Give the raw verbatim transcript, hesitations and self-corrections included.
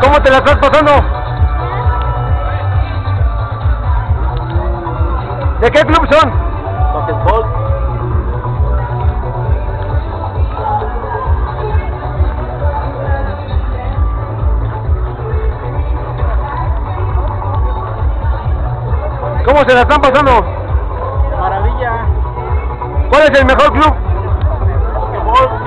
¿Cómo te la estás pasando? ¿De qué club son? Basquetbol. ¿Cómo se la están pasando? Maravilla. ¿Cuál es el mejor club? Basquetbol.